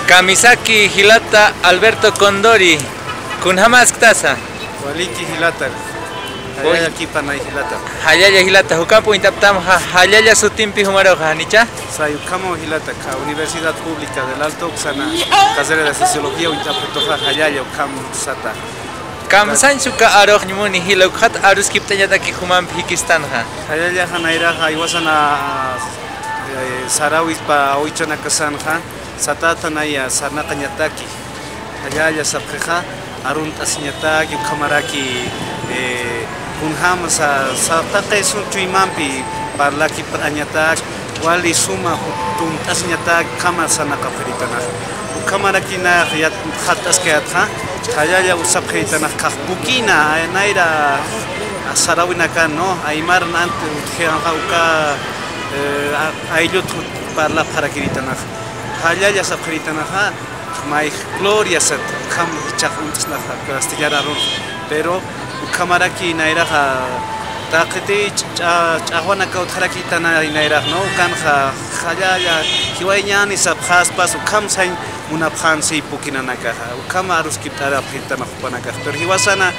Kamisaki Hilata Alberto Condori. Kunhamas Tasa. Waliki Hilata. Hayaya Kipan Hilata. Hayaya Hilata. Hukapu Intaptam Hayaya Sutimpi Humaroja, Nicha. Sayukamo Hilata, Universidad Pública del Alto Oxana, carrera de Sociología, Interpretoja Hayaya Ukam Sata. Kam Sanchuka Aroj Nimuni Hilokhat Aruskiptayata Kihumam Hikistanja. Hayaya Hanaira Iwasana Sarawis pa Oichana Kasanja, Satata Naya Sarnakanyataki. Hayaya Sapkeja, Arun Asinyataki, Kamaraki, Kunham Satake Suntuimampi, Parlaki Pranyatak. Wali suma tum asnyata kama sana kaferitana kamara kina yat khatas kayatha hayaya usap khitana khbukina naira sarawina kan no aymar nant khanga uka aylut parla parakiritana hayaya sap khitana ha mai gloria sat kham chakhuntsna castellara pero kamara kina ira Takiti Chahuana Kautaraki Tana Inaira, no Kanja, Hayaya, Hiwayani Sabhaspas, Ukamsain, Munapansi, Pukinanaka, Ukamaruskiptara Pitana Panaka, but he was ana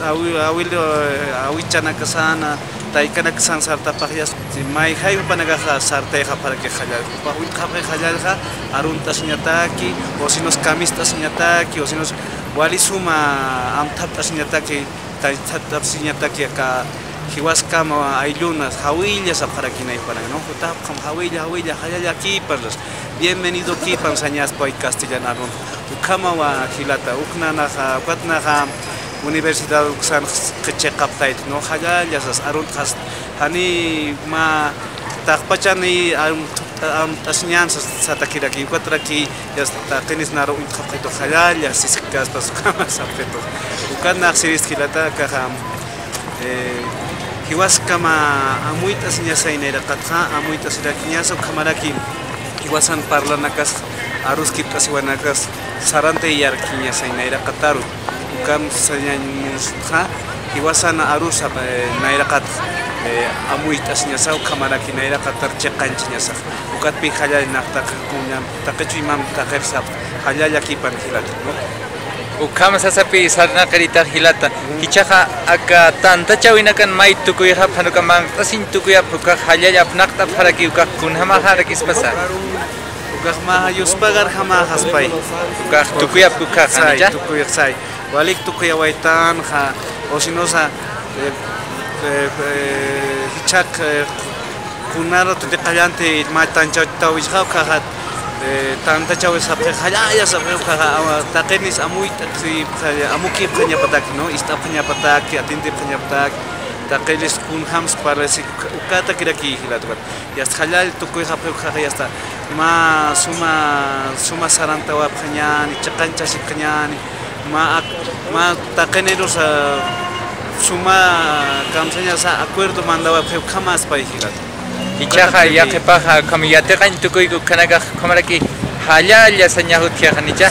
Awichanakasana, Taikanaksan Sarta Parias, my Hai Panagaha, Sarteja Parakahaya, Hajaja, Aruntas Nyataki, Osinos Kamistas Nyataki, Osinos Walisuma, Amtatas Nyataki, Taitatas Nyataki. Hiwaskama ayunas, hawillas aparakina y para no jutap com hawilla hayaya kiparlos. Bienvenido kipan sañas pay castellano. Ukama wa hilata uknana ha ukatna ha Universidad uksan kechekaptait no hayallas arun has hani ma takpachani asnyan satakiraki ukatraki yasta tenis naro utkapito hayallas siskas pas ukama sapito. Ukana siris hilata kaham Hiwaskama amuitas ñasainera katja amuitas irakiñaso kamaraki hiwasan parlanakas aruskiptas iwanakas sarante yarkiñasainera kataru ukam sañañusja hiwasan arusa naira kat amuitas ñasau kamaraki naira katar cheqanchi ñasa ukatpi hallay naqta kuñam taqechu imam taqersap hallay akipan hilata Ukama sasapi sarna karita hilata. Hichaha aka tanta chawinakan mai tukuya hanukamang tasin tukuya puka hayaya nakta haraki uka kunhama harakis pasa. Ukahma yuspagar hama haspai. Ukah tukuya puka hanija. Tukuya sai. Walik tukuya waitan ha osinosa hichak kunaro tu dekayante matan chawtawis kahat tanta chawes sapre hayaya sapre kaha takenis amuit amuki phanya patak no ista phanya patak atinde phanya patak takelis kun hams parece ukata kiraki hilatukat yas halal tukoy sapre kaha yasta ma suma saranta wa phanya ni chakancha sikanya ni ma takeneros suma kamsanya sa acuerdo mandaba pheu khamas pai hilatu Hichaha yakepaha kamiyatekan tukuy kanaga kamaraki halaya sañahut kiahanicha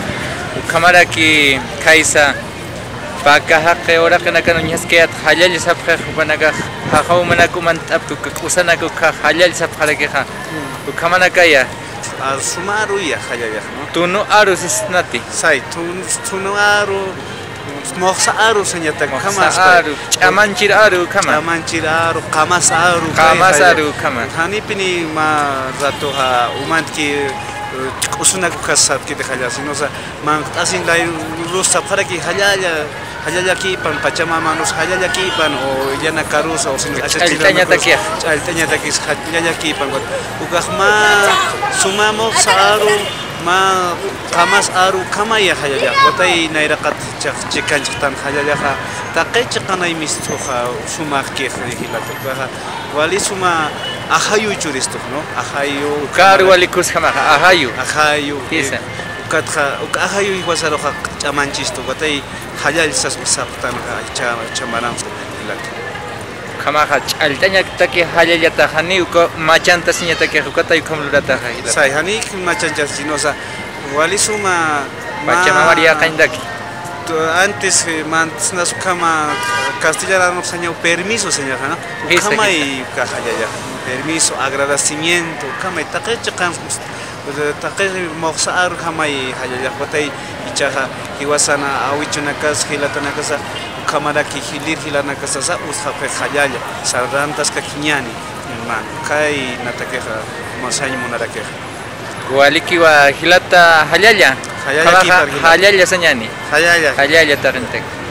kamaraki kaisa pakahake ora kanakan unyaskeat halaya sapkha banaga hahaw manakuman taptu kusanaku halaya sapkharake ha kamanakaya sumaru ya halaya tunu aru sisnati sai tunu aru Moxa aru señata kamas aru chamanchir aru kama chamanchir aru kamas aru kama hani pini ma rato ha umantki usuna kusab ki dekhala sinosa man asin lai rusa para ki halaya ki pan pachamama nos halaya ki pan o yana karusa o sin altanya taki halaya ki pan ukahma sumamo saru ma kamas aru kama ya hayaya watay nairakat chikan chitan hayaya ha taqay chikanay mistuha sumak ke hilatuka wali suma ahayu churisto no ahayu kar wali kus kama ahayu tisa ukatha ahayu wasaro ha chamanchisto watay hayal saptan chamaram hilatu kama altanya taki halaya tahani uko machanta sinyata ke ukata yukamlurata hilatu sai hani machancha sinosa wali suma Pachamaria Kandaki. Antes mantas kama castellano señor permiso señor ¿no? Kama y cajaya permiso agradecimiento kama takecha taqi moqsa'ar hamay hallallaqpatay ichaqa hiwasana awichunakas hilatanakas kamaraki hilir hilanakasasa usqapay hallalla sarrantasqa kiñani hermano kay natakeqa masaña munarakeqa waliki wa hilata hallalla hallalla sañani hallalla hallalla tarintek